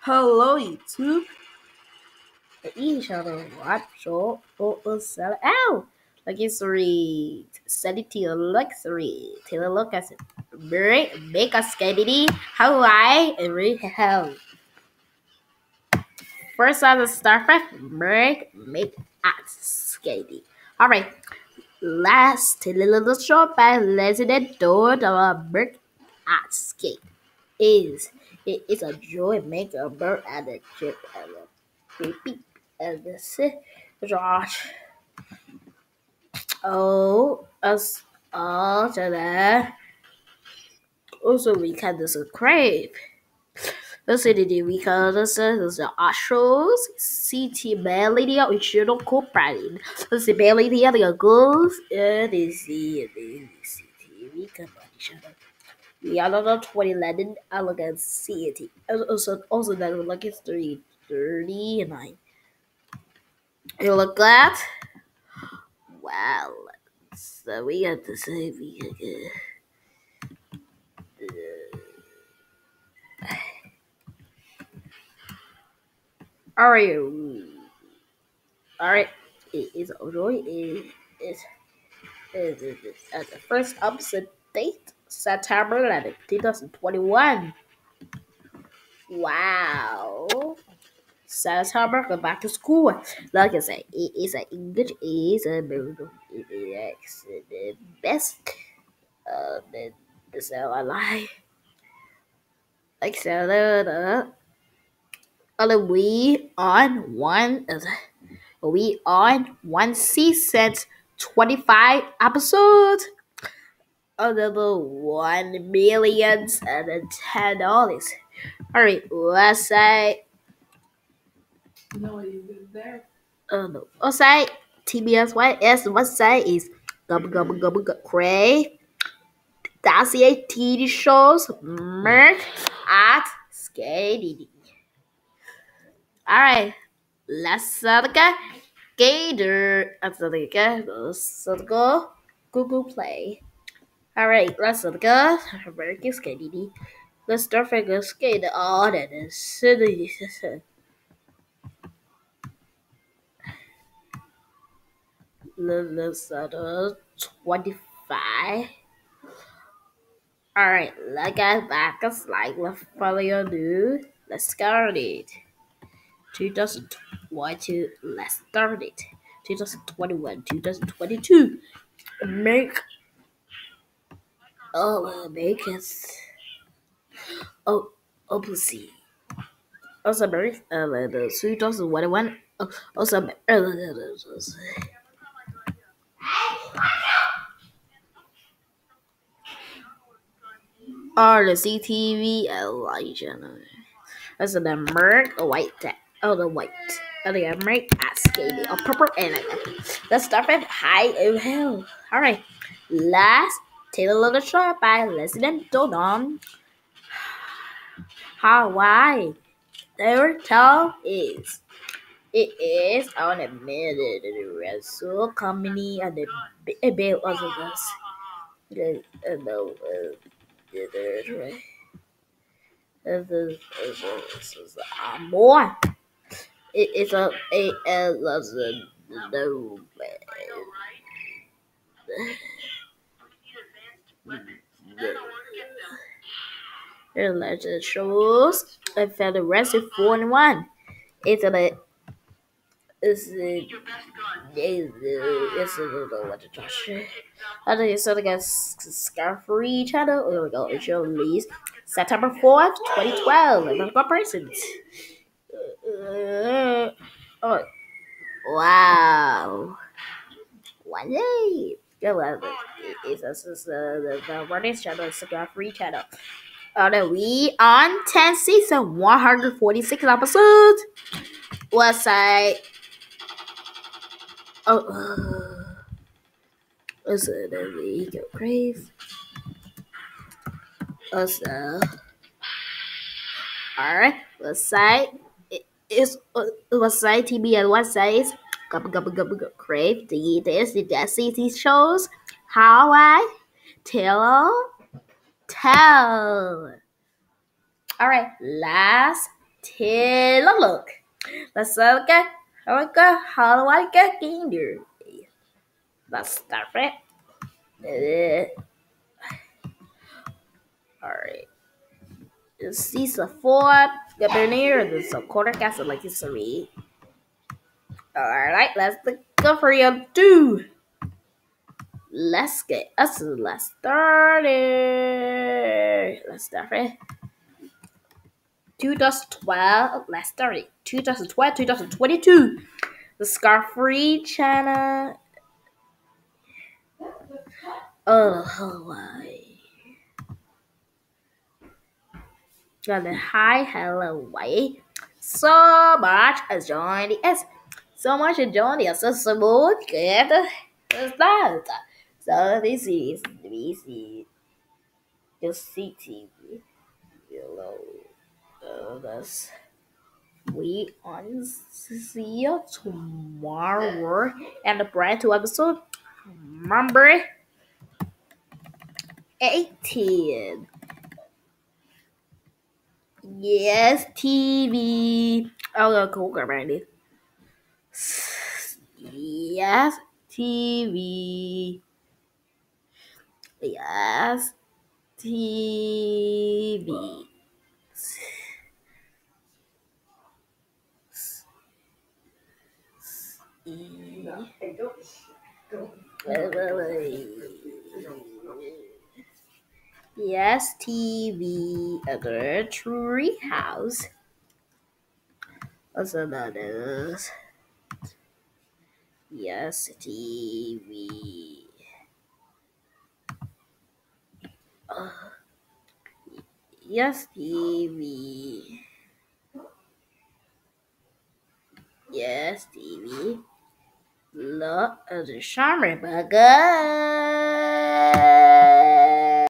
Hello YouTube. Each other what show or sell out. Luxury. Send it to your luxury. Take a look at it. Make a skibidi. Hawaii and read hell. First on the starfish. Make at skibidi. Alright. Last little short by resident door the bird at skate is it is a joy make a bird at the chip and a beep and the sit Josh. Oh, us all to that. Also, we can describe. The city we can the Ashos, city melody original co-branding. The civility of the girls, and the city we can each other. We are not 20 London elegant city. Also that we look at 39. You look at well. So we got to say we Alright. Alright. It is Roy is at the first opposite date, September 11th, 2021. Wow. September, go back to school. Like I said, it is an English is a it is the best the cell I like. Like so we on one season 25 episodes another 1 million and $10. Alright, let's say no. Let's say TBS website is Cray. Dossier TV shows Merc at Skating. Alright, let's go. Gator. Let's go. Google Play. Alright, let's go. American Skating. Let's start figure skate all that is city. Let's 25. Alright, let's get back a slide. Let's follow your new. Let's start it. 2022. Let's start it. 2021, 2022. Make make us. Let's see. Also, Mary, 2021. Also, the CTV Elijah. That's the Merc, the white, the white. The Merc at skating, a purple and let's start with high of hell. Alright. Last Taylor Little Short by Resident Dodon. Hawaii. Their tell is it is on a minute Russell company and a bit of us. No, right. This is more. It's a no. Legend shows I found the rest of 4 and 1. It's a it's a what to Josh. I think it's something like Scarfree channel. There we go. It's your release September 4th, 2012. And I've persons. Oh, wow. One day. Yeah, well, it's the Warner's channel, it's the free channel. We on 10 season 146 episodes. Let's say listen, we go crazy. Alright, let's say it's let's say TBN websites crave the Destiny shows how I tell. Alright, last Take a look. Let's look at how I get in there. Let's start it. Alright. Season 4. Governor, this is quarter castle like history. Alright, let's go for you two. Let's get us. Let's start it. Let's start it. 2012. Let's start it. 2012, 2022. The Scar-Free channel. Oh, Hawaii. Got the hi, hello, Hawaii. So much as join the S. So much as join the accessible get the start. So this is BC. Just CTV. Below. That's we on see you tomorrow and the brand 2 episode. Remember 18. Yes, TV. Oh, cool, Brandy. Yes, TV. Yes, TV. Yes, TV. Other tree house. Also that is. Yes, TV. Yes, TV. Yes, TV. Look at the summer burger.